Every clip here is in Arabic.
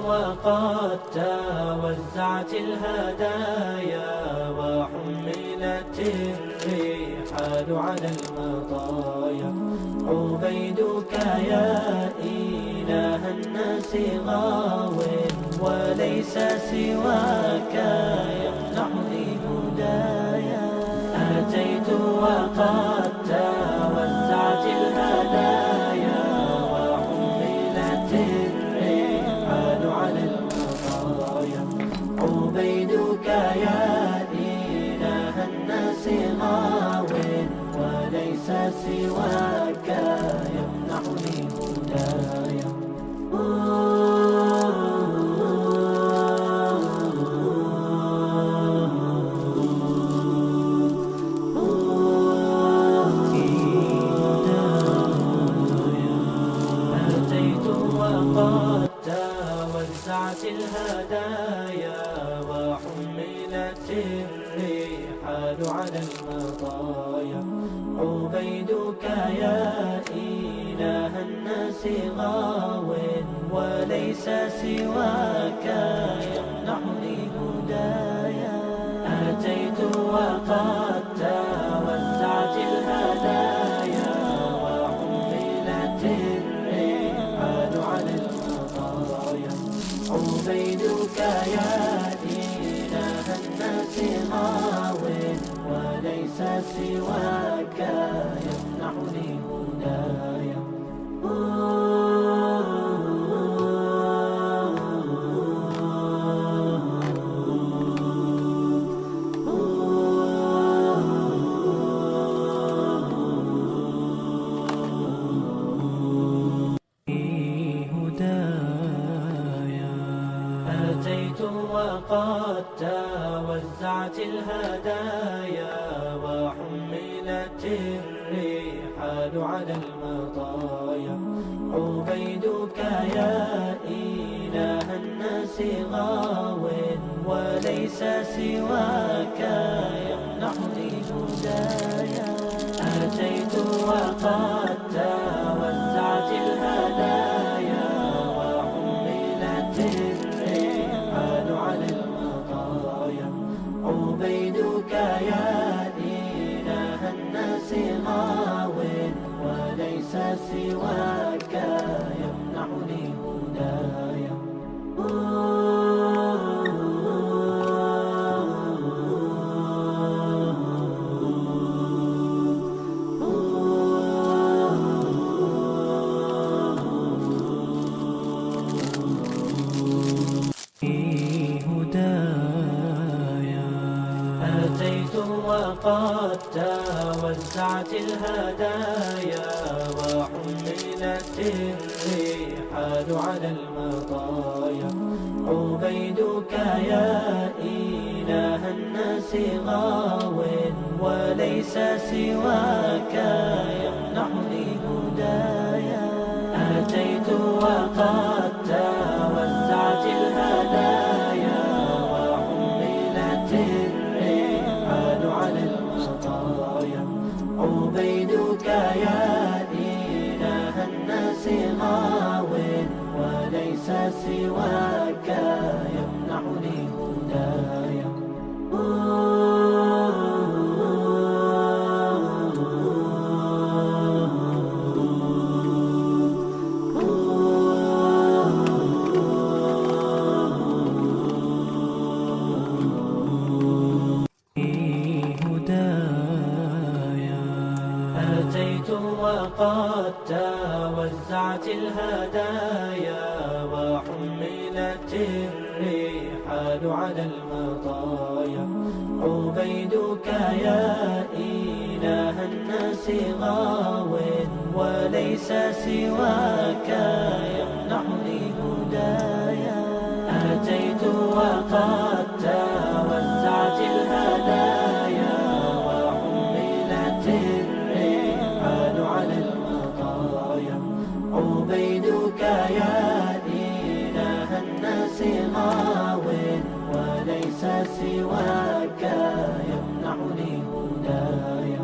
وقد توزعت الهدايا وحملت الرحال على المطايا. عبيدك يا إله الناس غاو وليس سواك يمنحني هدايا. أتيت وقد توزعت الهدايا وحملت الرحال على المطايا. عبيدك يا إله الناس غاو وليس سواك يمنحني هدايا. أتيت وقد توزعت الهدايا وحملت الرحال على المطايا. عبيدك يا إله الناس غاو وليس سواك يمنحني هدايا. أتيت وقد توزعت الهدايا وحملت الرحال على المطايا. عبيدك يا إله الناس غاو وليس سواك يمنحني هدايا. أتيت وقد توزعت الهدايا وحملت الرحال على المطايا. عبيدك يا إله الناس غاو وليس سواك يمنحني هدايا. أتيت وقد توزعت الهدايا وحملت الرحال على المطايا. عبيدك يا إله الناس غاو وليس سواك يمنحني هدايا. أتيت وقد توزعت الهدايا وحملت الرحال على المطايا. عبيدك يا إله الناس غاو وليس سواك يمنحني هدايا. أتيت وقد توزعت الهدايا وحملت الرحال على المطايا. عبيدك يا إله الناس غاو وليس سواك يمنحني هدايا. أتيت وقد توزعت الهدايا وحملت الرحال على المطايا. عبيدك يا إله الناس غاو وليس سواك يمنحني هدايا. أتيت وقد توزعت الهدايا وحملت الرحال على المطايا. عبيدك يا إله الناس غاو وليس سواك يمنحني هدايا.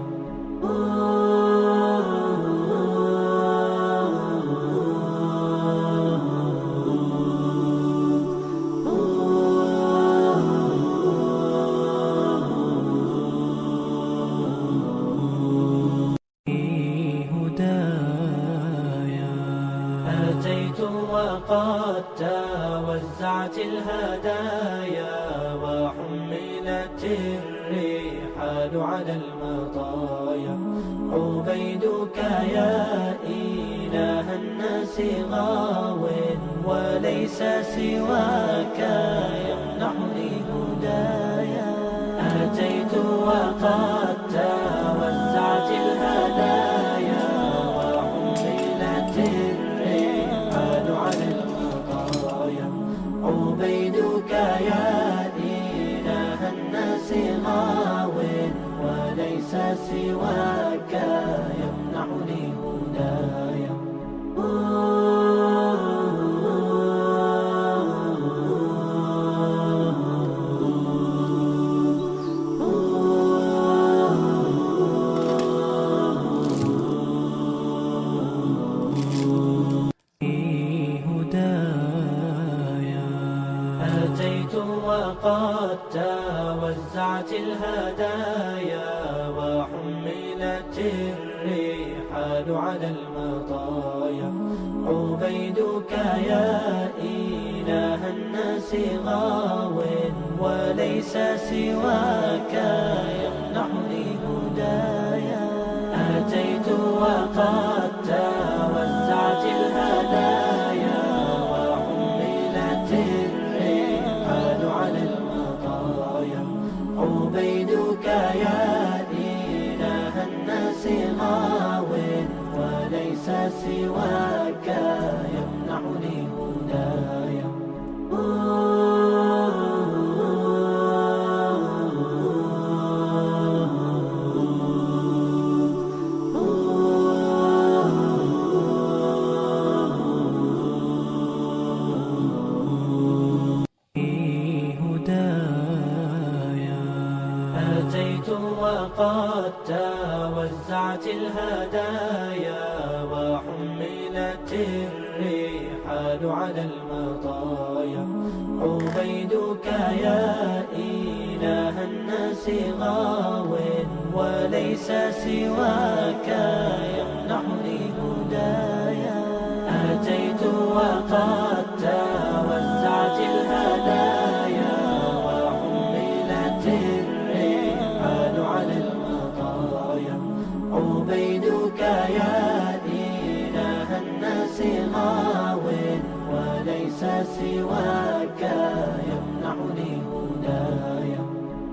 ووزعت الهدايا وحملت الرحال على المطايا. عبيدك يا إله الناس غاو وليس سواك يمنحني هدايا. أتيت وقد توزعت الهدايا وحملت الرحال على المطايا. عبيدك يا إله الناس غاو وليس سواك يمنحني هدايا. أتيت وقد توزعت الهدايا وحملت الرحال على المطايا. عبيدك يا إله الناس غاو وليس سواك يمنحني هدايا. أتيت وقد توزعت الهدايا وحملت الرحال على المطايا. عبيدك يا إله الناس غاو وليس سواك يمنحني هدايا. أتيت وقد توزعت الهدايا وحملت الرحال على المطايا. عبيدك يا إله الناس غاو وليس سواك يمنحني هدايا. أتيت وقد توزعت الهدايا وحملت الرحال على المطايا. عبيدك يا إله الناس غاو وليس سواك يمنحني هدايا.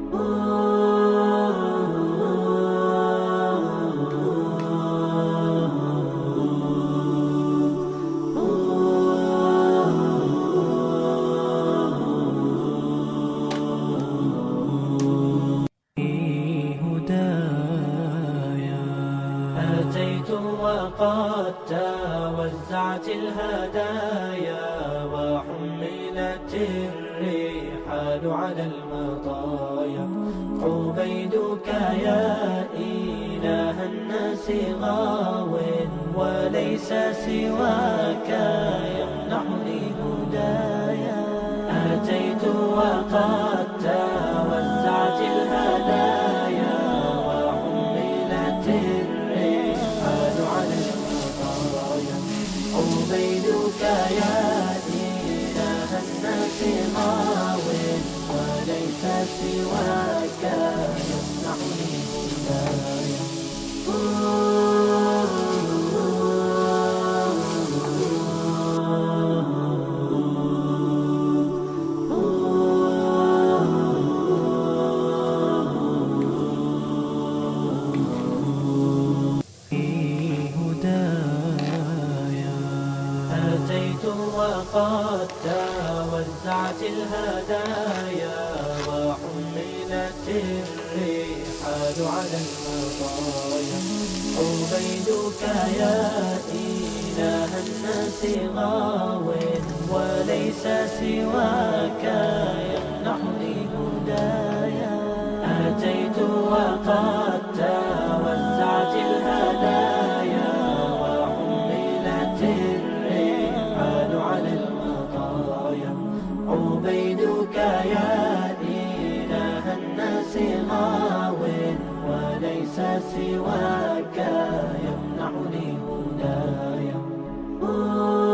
أتيت وقد توزعت الهدايا وحملت الرحال على المطايا. عبيدك يا إله الناس غاو وليس سواك يمنحني هدايا. أتيت وقد توزعت الهدايا وحملت الرحال على المطايا. عبيدك يا إله الناس غاو وليس سواك يمنحني هدايا. أتيت وقد توزعت الهدايا وحملت الرحال على المطايا. عبيدك يا إله الناس غاو وليس سواك يمنحني هدايا. أتيت وقد توزعت الهدايا وحملت الرحال على المطايا. عبيدك يا إله الناس غاو وليس سواك يمنحني هدايا.